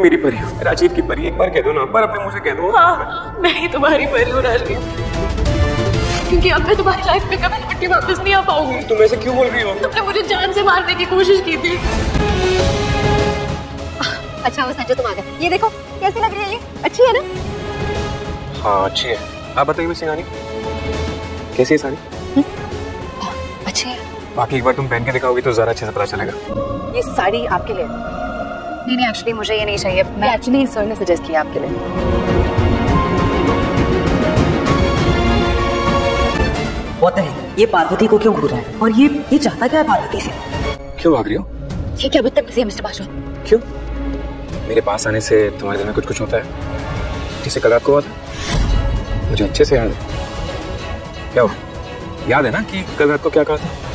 मेरी परी हो, राजीव की परी। एक बार कह दो ना, एक बार अपने मुंह से कह दो। हाँ, मैं ही तुम्हारी परी हूँ राजीव, क्योंकि अब मैं तुम्हारी लाइफ में कभी लौट के वापस नहीं आ पाऊंगी। तुम ऐसे क्यों बोल रही हो? तुमने मुझे जान से मारने की कोशिश की थी। अच्छा वो संजय तुम आ गए। ये देखो कैसी लग रही है, ये अच्छी है ना? हाँ अच्छी है। आप बताइए मिस सिंघानी, कैसी है साड़ी? अच्छी है। बाकी एक बार तुम पहन के दिखाओगी तो ज्यादा अच्छे से पता चलेगा। ये साड़ी आपके लिए? नहीं एक्चुअली मुझे ये नहीं चाहिए, मैं एक्चुअली सर ने सजेस्ट किया आपके लिए। What the hell? ये पार्वती को क्यों घूर रहा है और ये चाहता क्या है पार्वती से? क्यों भाग रही हो? ये क्या बदतमीजी है मिस्टर बाजवा? क्यों? मेरे पास आने से तुम्हारे दिल में कुछ होता है, जिसे कल रात को हुआ था? मुझे अच्छे से याद है। क्या हुआ? याद है ना कि कल रात को क्या कहा था?